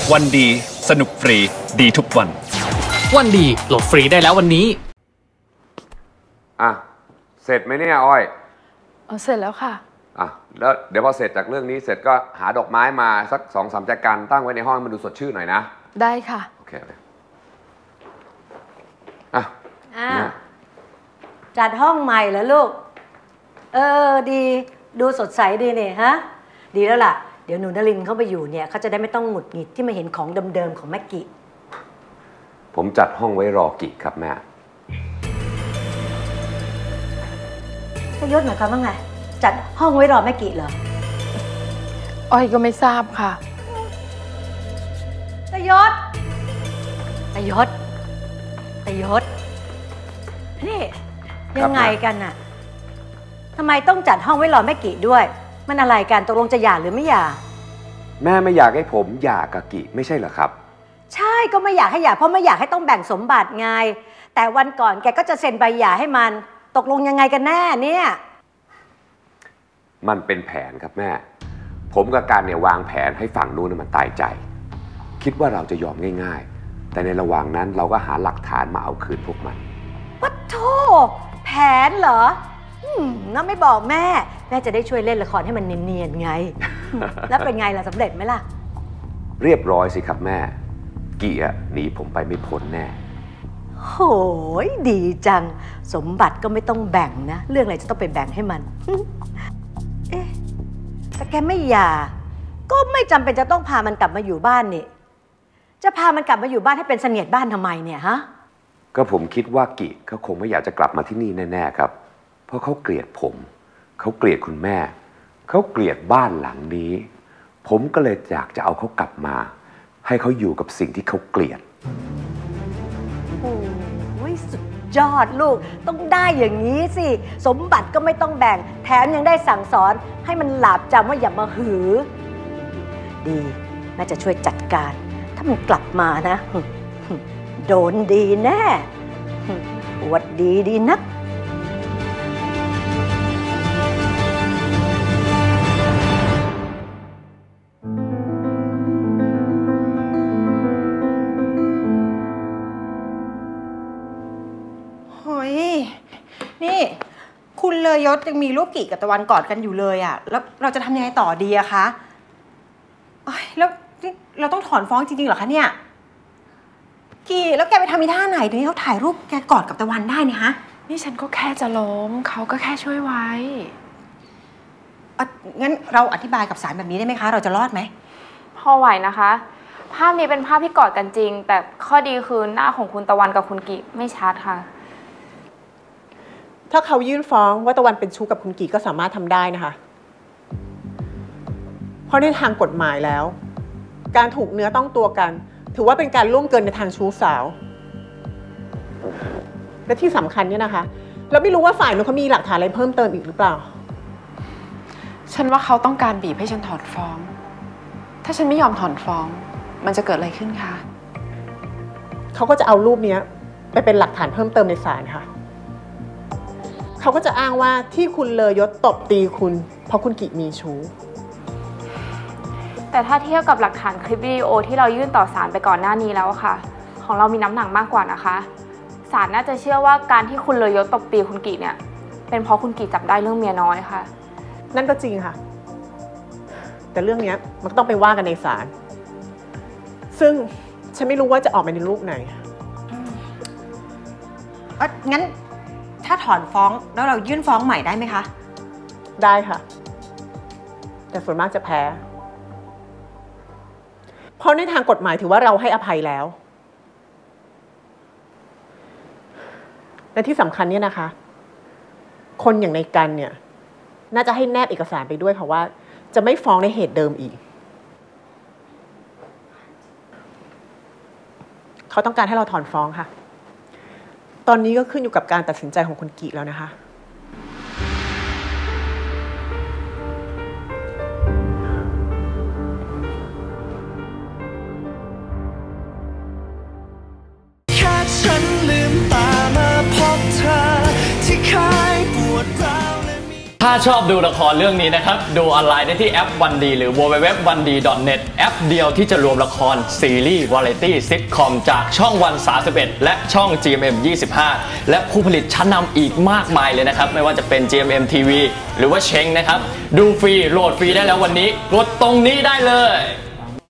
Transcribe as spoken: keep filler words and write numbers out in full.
วันดีสนุกฟรีดีทุกวันวันดีโหลดฟรีได้แล้ววันนี้อ่ะเสร็จไหมเนี่ยอ้อยอ๋อเสร็จแล้วค่ะอ่ะแล้วเดี๋ยวพอเสร็จจากเรื่องนี้เสร็จก็หาดอกไม้มาสักสองสามแจกันตั้งไว้ในห้องมันดูสดชื่นหน่อยนะได้ค่ะโอเคเลยอ่ะจัดห้องใหม่เหรอลูกเออดีดูสดใสดีเนี่ยฮะดีแล้วล่ะเดี๋ยวหนูนรินทร์เข้าไปอยู่เนี่ยเขาจะได้ไม่ต้องหงุดหงิดที่มาเห็นของเดิมๆของแม็กกี้ผมจัดห้องไว้รอกิครับแม่ทยศหมายความว่าไงจัดห้องไว้รอแม็กกี้เหรออ้อยก็ไม่ทราบค่ะทยศทยศทยศนี่ยังไงกันน่ะทำไมต้องจัดห้องไว้รอแม่กิด้วยมันอะไรกันตกลงจะหย่าหรือไม่หย่าแม่ไม่อยากให้ผมหย่ากับกิไม่ใช่เหรอครับใช่ก็ไม่อยากให้หย่าเพราะไม่อยากให้ต้องแบ่งสมบัติไงแต่วันก่อนแกก็จะเซ็นใบหย่าให้มันตกลงยังไงกันแน่เนี่ยมันเป็นแผนครับแม่ผมกับการเนี่ยวางแผนให้ฝั่งนู้นมันตายใจคิดว่าเราจะยอมง่ายๆแต่ในระหว่างนั้นเราก็หาหลักฐานมาเอาคืนพวกมันวัดโธ่แผนเหรอน้าไม่บอกแม่แม่จะได้ช่วยเล่นละครให้มันเนียนๆไง แล้วเป็นไงล่ะสำเร็จไหมล่ะเรียบร้อยสิครับแม่กิอ่ะหนีผมไปไม่พ้นแน่โหยดีจังสมบัติก็ไม่ต้องแบ่งนะเรื่องอะไรจะต้องไปแบ่งให้มันเอ๊ะแต่แกไม่หย่าก็ไม่จำเป็นจะต้องพามันกลับมาอยู่บ้านนี่จะพามันกลับมาอยู่บ้านให้เป็นเสนียดบ้านทำไมเนี่ยฮะก็ผมคิดว่ากิเขาคงไม่อยากจะกลับมาที่นี่แน่ๆครับเพราะเขาเกลียดผมเขาเกลียดคุณแม่เขาเกลียดบ้านหลังนี้ผมก็เลยอยากจะเอาเขากลับมาให้เขาอยู่กับสิ่งที่เขาเกลียดโอ้ยสุดยอดลูกต้องได้อย่างนี้สิสมบัติก็ไม่ต้องแบ่งแถมยังได้สั่งสอนให้มันหลาบจำว่าอย่ามาหือดีแม่จะช่วยจัดการถ้ามันกลับมานะโดนดีแน่อวดดีดีนักเฮ้ยนี่คุณเลยยศยังมีรูปกี่กับตะวันกอดกันอยู่เลยอ่ะแล้วเราจะทำยังไงต่อดีอะคะแล้วเราต้องถอนฟ้องจริงๆเหรอคะเนี่ยกี่แล้วแกไปทำอีท่าไหนถึงให้เขาถ่ายรูปแกกอดกับตะวันได้เนี่ยฮะนี่ฉันก็แค่จะล้มเขาก็แค่ช่วยไว้งั้นเราอธิบายกับสารแบบนี้ได้ไหมคะเราจะรอดไหมพอไหวนะคะภาพนี้เป็นภาพที่กอดกันจริงแต่ข้อดีคือหน้าของคุณตะวันกับคุณกิไม่ชัดค่ะถ้าเขายื่นฟ้องว่าตะวันเป็นชู้กับคุณกิก็สามารถทำได้นะคะเพราะในทางกฎหมายแล้วการถูกเนื้อต้องตัวกันถือว่าเป็นการล่วงเกินในทางชู้สาวและที่สำคัญเนี่ยนะคะเราไม่รู้ว่าฝ่ายนู้นเขามีหลักฐานอะไรเพิ่มเติมอีกหรือเปล่าฉันว่าเขาต้องการบีบให้ฉันถอนฟ้องถ้าฉันไม่ยอมถอนฟ้องมันจะเกิดอะไรขึ้นคะเขาก็จะเอารูปนี้ไปเป็นหลักฐานเพิ่มเติมในศาลค่ะเขาก็จะอ้างว่าที่คุณเลยยศตบตีคุณเพราะคุณกิมีชู้แต่ถ้าเทียบกับหลักฐานคลิปวิดีโอที่เรายื่นต่อศาลไปก่อนหน้านี้แล้วค่ะของเรามีน้ำหนักมากกว่านะคะศาลน่าจะเชื่อว่าการที่คุณเลยยศตบตีคุณกิเนี่ยเป็นเพราะคุณกิจับได้เรื่องเมียน้อยค่ะนั่นก็จริงค่ะแต่เรื่องนี้มันต้องไปว่ากันในศาลซึ่งฉันไม่รู้ว่าจะออกมาในรูปไหนอ่ะงั้นถ้าถอนฟ้องแล้วเรายื่นฟ้องใหม่ได้ไหมคะได้ค่ะแต่ส่วนมากจะแพ้เพราะในทางกฎหมายถือว่าเราให้อภัยแล้วและที่สำคัญเนี่ยนะคะคนอย่างในกันเนี่ยน่าจะให้แนบเอกสารไปด้วยค่ะว่าจะไม่ฟ้องในเหตุเดิมอีกเขาต้องการให้เราถอนฟ้องค่ะตอนนี้ก็ขึ้นอยู่กับการตัดสินใจของคุณกิแล้วนะคะแค่ฉันลืมตามาพบเธอที่คายปวดร้าวและมีถ้าชอบดูละครเรื่องนี้นะครับดูออนไลน์ได้ที่แอปวันดีหรือ ดับเบิลยู ดับเบิลยู ดับเบิลยู ดอท วันดี ดอท เน็ต แอปเดียวที่จะรวมละครซีรีส์วาไรตี้ซิทคอมจากช่องวันสามสิบเอ็ดและช่อง จี เอ็ม เอ็ม ยี่สิบห้า และผู้ผลิตชั้นนำอีกมากมายเลยนะครับไม่ว่าจะเป็น จี เอ็ม เอ็ม ที วี หรือว่าเช้งนะครับดูฟรีโหลดฟรีได้แล้ววันนี้กดตรงนี้ได้เลย